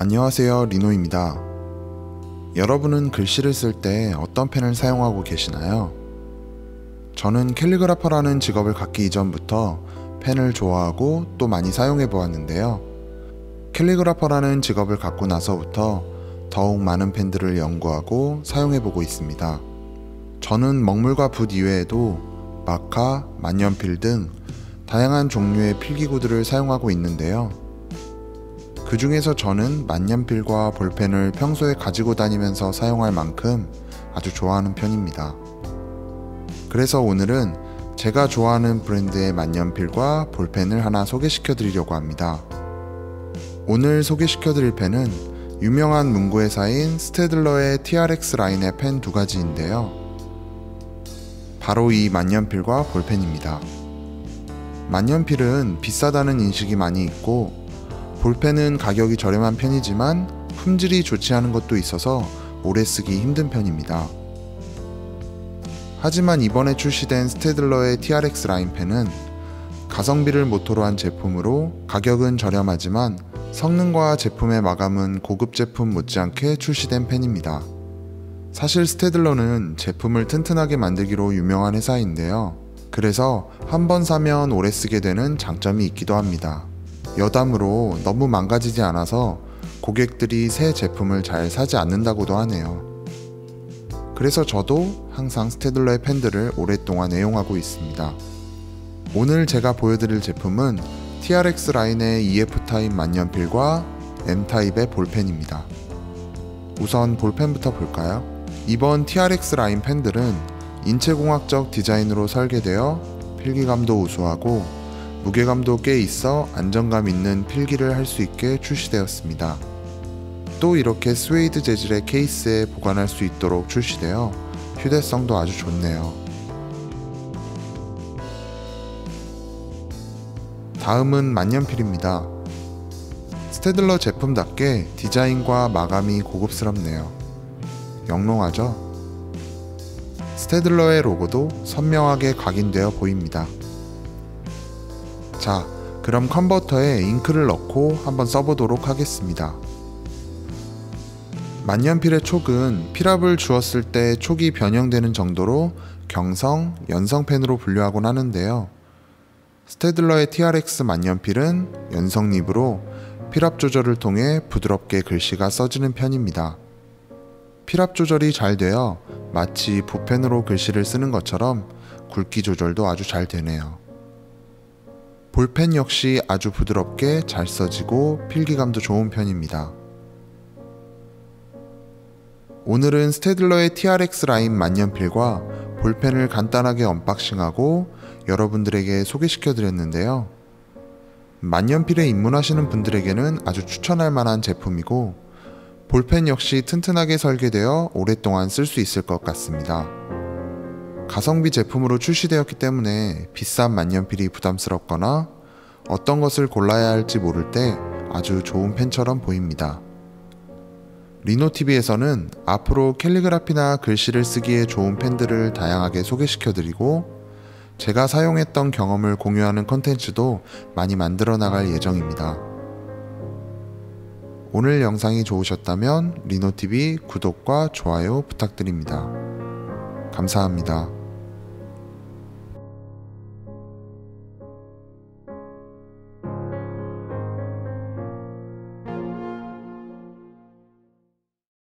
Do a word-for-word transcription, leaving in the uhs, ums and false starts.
안녕하세요, 리노입니다. 여러분은 글씨를 쓸 때 어떤 펜을 사용하고 계시나요? 저는 캘리그라퍼라는 직업을 갖기 이전부터 펜을 좋아하고 또 많이 사용해 보았는데요. 캘리그라퍼라는 직업을 갖고 나서부터 더욱 많은 펜들을 연구하고 사용해 보고 있습니다. 저는 먹물과 붓 이외에도 마카, 만년필 등 다양한 종류의 필기구들을 사용하고 있는데요. 그 중에서 저는 만년필과 볼펜을 평소에 가지고 다니면서 사용할 만큼 아주 좋아하는 편입니다. 그래서 오늘은 제가 좋아하는 브랜드의 만년필과 볼펜을 하나 소개시켜 드리려고 합니다. 오늘 소개시켜 드릴 펜은 유명한 문구회사인 스테들러의 티알엑스 라인의 펜 두 가지인데요. 바로 이 만년필과 볼펜입니다. 만년필은 비싸다는 인식이 많이 있고 볼펜은 가격이 저렴한 편이지만 품질이 좋지 않은 것도 있어서 오래 쓰기 힘든 편입니다. 하지만 이번에 출시된 스테들러의 티알엑스 라인 펜은 가성비를 모토로 한 제품으로 가격은 저렴하지만 성능과 제품의 마감은 고급 제품 못지않게 출시된 펜입니다. 사실 스테들러는 제품을 튼튼하게 만들기로 유명한 회사인데요. 그래서 한번 사면 오래 쓰게 되는 장점이 있기도 합니다. 여담으로 너무 망가지지 않아서 고객들이 새 제품을 잘 사지 않는다고도 하네요. 그래서 저도 항상 스테들러의 펜들을 오랫동안 애용하고 있습니다. 오늘 제가 보여드릴 제품은 티알엑스 라인의 이에프 타입 만년필과 엠 타입의 볼펜입니다. 우선 볼펜부터 볼까요? 이번 티알엑스 라인 펜들은 인체공학적 디자인으로 설계되어 필기감도 우수하고 무게감도 꽤 있어 안정감 있는 필기를 할 수 있게 출시되었습니다. 또 이렇게 스웨이드 재질의 케이스에 보관할 수 있도록 출시되어 휴대성도 아주 좋네요. 다음은 만년필입니다. 스테들러 제품답게 디자인과 마감이 고급스럽네요. 영롱하죠? 스테들러의 로고도 선명하게 각인되어 보입니다. 자, 그럼 컨버터에 잉크를 넣고 한번 써보도록 하겠습니다. 만년필의 촉은 필압을 주었을 때 촉이 변형되는 정도로 경성, 연성펜으로 분류하곤 하는데요. 스테들러의 티알엑스 만년필은 연성립으로 필압 조절을 통해 부드럽게 글씨가 써지는 편입니다. 필압 조절이 잘 되어 마치 붓펜으로 글씨를 쓰는 것처럼 굵기 조절도 아주 잘 되네요. 볼펜 역시 아주 부드럽게 잘 써지고 필기감도 좋은 편입니다. 오늘은 스테들러의 티알엑스 라인 만년필과 볼펜을 간단하게 언박싱하고 여러분들에게 소개시켜 드렸는데요. 만년필에 입문하시는 분들에게는 아주 추천할 만한 제품이고 볼펜 역시 튼튼하게 설계되어 오랫동안 쓸 수 있을 것 같습니다. 가성비 제품으로 출시되었기 때문에 비싼 만년필이 부담스럽거나 어떤 것을 골라야 할지 모를 때 아주 좋은 펜처럼 보입니다. 리노티비에서는 앞으로 캘리그라피나 글씨를 쓰기에 좋은 펜들을 다양하게 소개시켜드리고 제가 사용했던 경험을 공유하는 컨텐츠도 많이 만들어 나갈 예정입니다. 오늘 영상이 좋으셨다면 리노티비 구독과 좋아요 부탁드립니다. 감사합니다.